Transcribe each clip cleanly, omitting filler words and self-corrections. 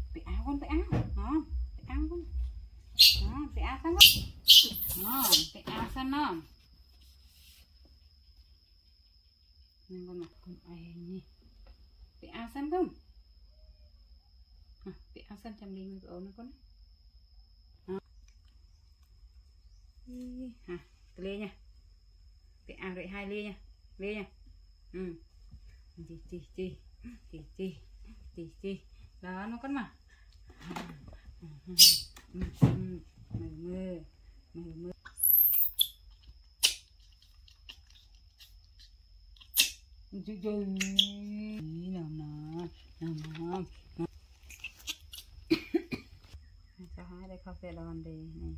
bị áo con, bị áo đó, bị áo con đó, bị áo sang đó, bị áo sang nó nên con mặt con ai nè, bị áo sang không, bị áo sang chăm đi người ốm nó con hả, lia nha, bị áo rồi 2 lia nha, chi đó nó con mà mơ nằm cho hai đây không thể đòn đi này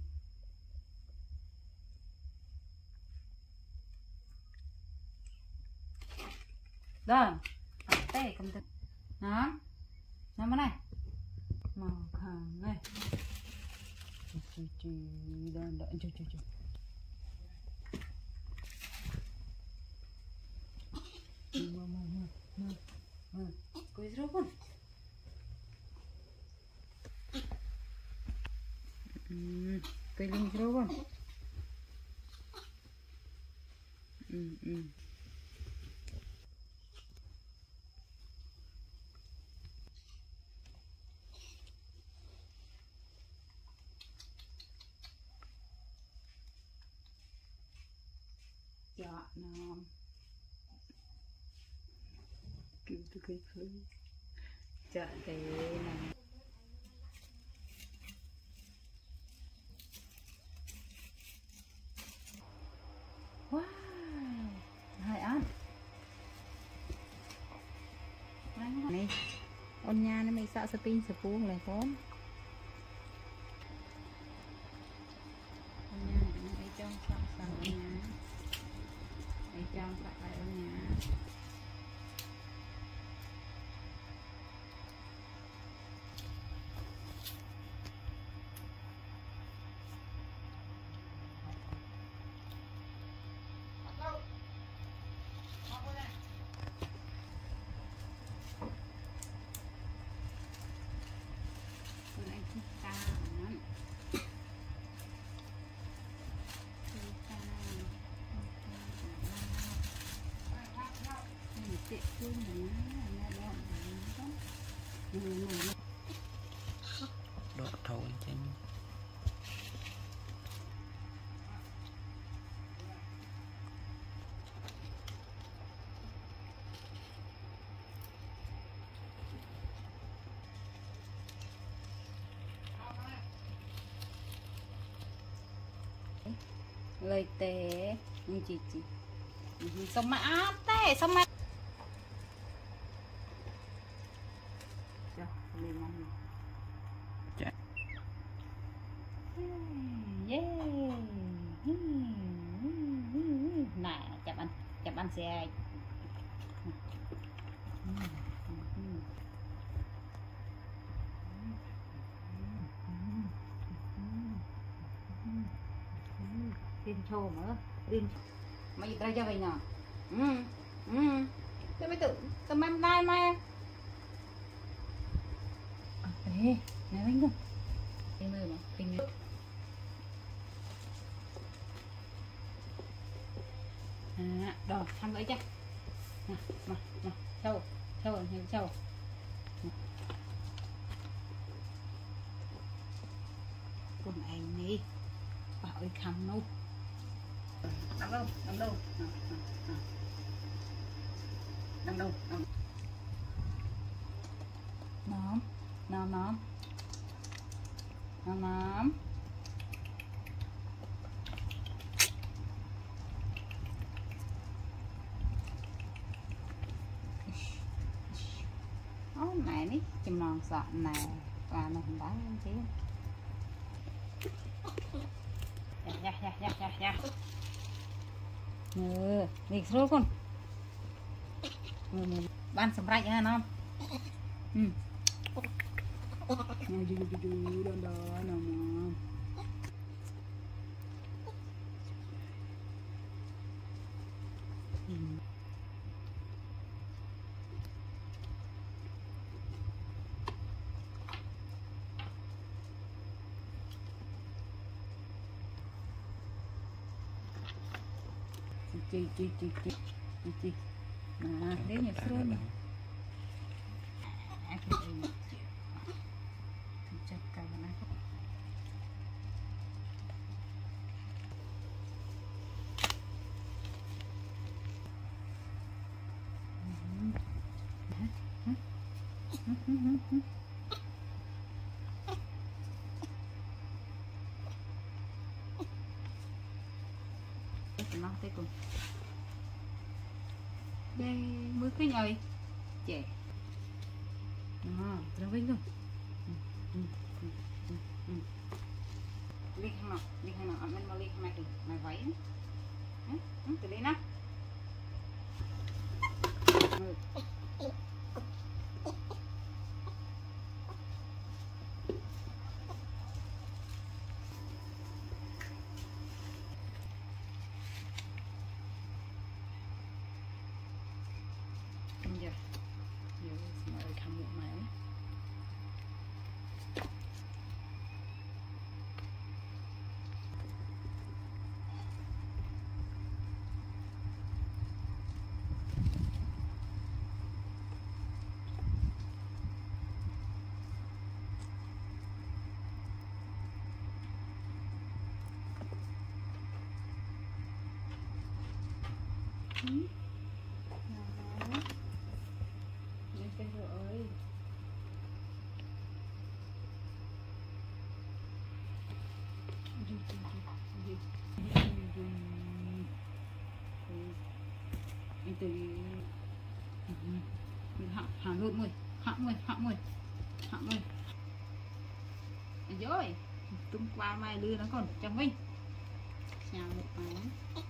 đó tay cầm được đó nằm này màu hàng này đòn đợi chú mơ coi rồi con coi linh rồi con dạ nó kêu tôi cái khơi chợ thế này wow hai ăn này ôn nha nó mới sợ spin sập buông lại con ôn nha này trong sợ sợ nha này trong sợ lại ôn nha độ thổi trên lời té chị xong mà té xong mà nè chậm ăn xe tin thô nữa tin mày ra cho mày nhở tôi mới tự tao mang đai mai này bánh không em ơi mà tình rồi thăm vậy chứ mà sâu con anh đi bảo ơi khăm đâu nằm đâu nóm này ní chùm non sọt nè và nó không đáng lên chứ dạ đi số con ban sầm rạch ha non đó chị mà nếu như xuân chắc cả nó nó tới cùng đây mới cái nhồi chè nó vinh luôn đi hàng nào mình mau đi hàng này mày váy từ đây nè giờ mời thăm một máy rồi từ hạ luôn mùi hạ mùi rồi tung qua mai đưa nó còn trong mình chào một cái